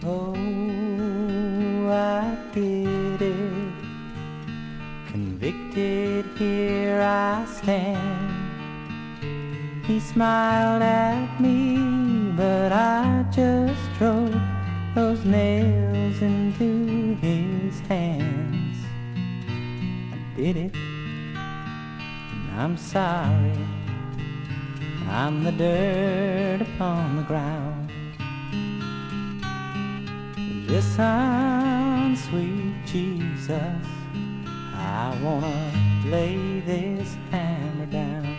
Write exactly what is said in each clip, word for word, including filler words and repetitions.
Oh, I did it. Convicted, here I stand. He smiled at me, but I just drove those nails into his hands. I did it, and I'm sorry. I'm the dirt upon the ground. Listen, sweet Jesus, I wanna lay this hammer down.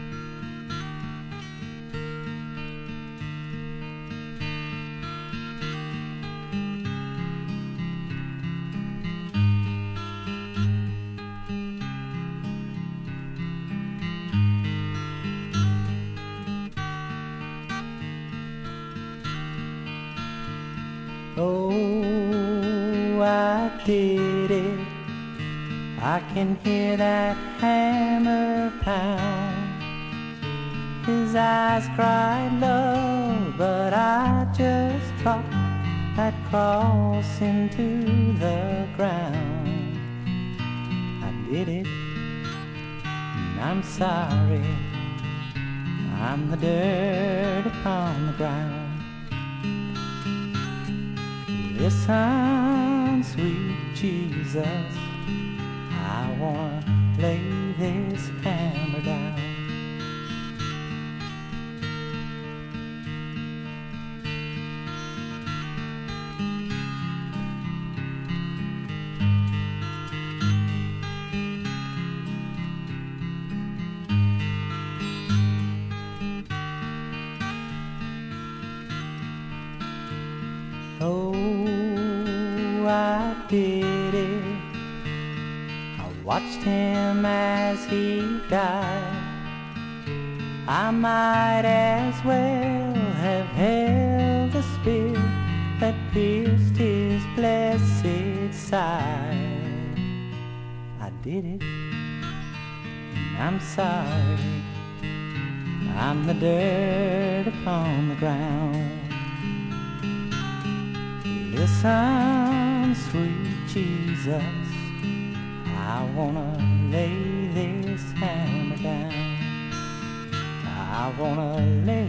Oh, I did it. I can hear that hammer pound. His eyes cried love, but I just dropped that cross into the ground. I did it, and I'm sorry. I'm the dirt upon the ground. Listen, sweet Jesus, I wanna lay this hammer down. Oh, I did it. I watched him as he died. I might as well have held the spear that pierced his blessed side. I did it, and I'm sorry. I'm the dirt upon the ground. Listen, sweet Jesus, I wanna lay this hammer down. I wanna lay